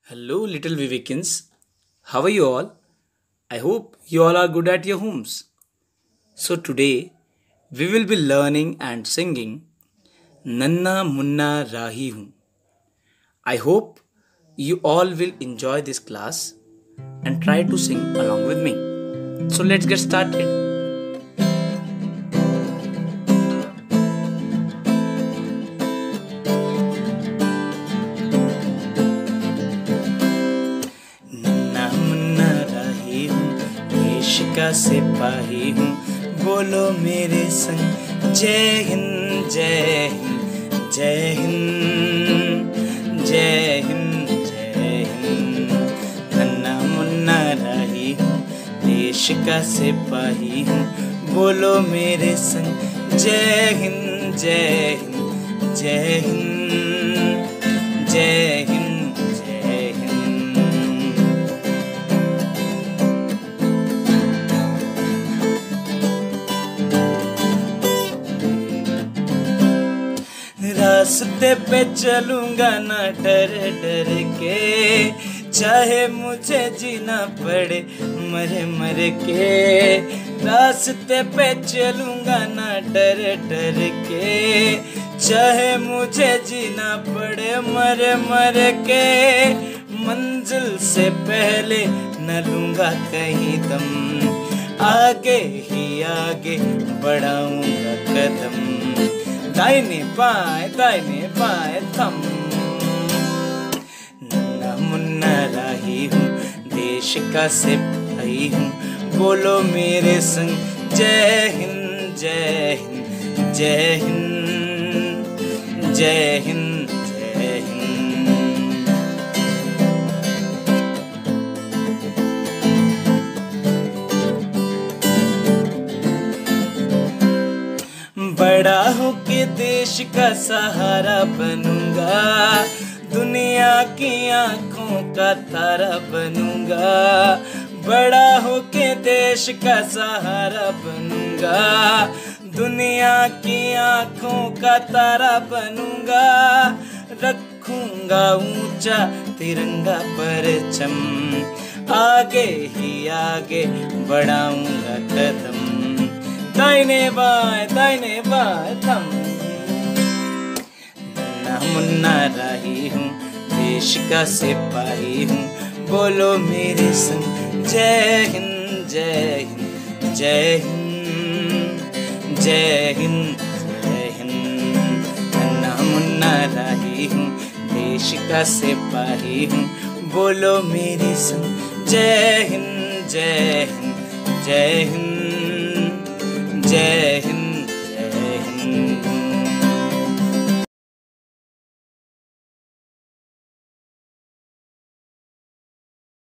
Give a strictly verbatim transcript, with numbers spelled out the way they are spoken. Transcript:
Hello, little Vivekins. How are you all? I hope you all are good at your homes. So, today we will be learning and singing Nanna Munna Rahi Hoon. I hope you all will enjoy this class and try to sing along with me. So, let's get started. नन्ना मुन्ना राही हूँ, देश का सिपाही हूँ, बोलो मेरे संग जय हिंद जय हिंद जय हिंद जय हिंद जय हिंद। नन्ना मुन्ना राही हूँ, देश का सिपाही हूँ, बोलो मेरे संग जय हिंद जय हिंद जय हिंद जय हिंद जय हिंद। रास्ते पे चलूंगा ना डर डर के, चाहे मुझे जीना पड़े मर मर के। रास्ते पे चलूंगा ना डर डर के, चाहे मुझे जीना पड़े मर मर के। मंजिल से पहले न लूंगा कहीं दम, आगे ही आगे बढ़ाऊंगा कदम। दाहिने बाएं दाहिने बाएं थम। नन्ना मुन्ना राही हूँ, देश का सिपाही हूँ, बोलो मेरे संग जय हिंद जय हिंद जय हिंद जय हिंद जय हिंद। बड़ा होके देश का सहारा बनूंगा, दुनिया की आंखों का तारा बनूंगा। बड़ा होके देश का सहारा बनूंगा, दुनिया की आंखों का तारा बनूंगा। रखूंगा ऊंचा तिरंगा परचम, आगे ही आगे बढ़ाऊंगा कदम। दाहिने बाएं दाहिने बाएं थम। नन्ना मुन्ना राही हूँ, देश का सिपाही हूँ, बोलो मेरे संग जय हिंद जय हिंद जय हिंद जय हिंद जय हिंद। नन्ना मुन्ना राही हूँ, देश का सिपाही हूँ, बोलो मेरे संग जय हिंद जय हिंद जय हिंद जय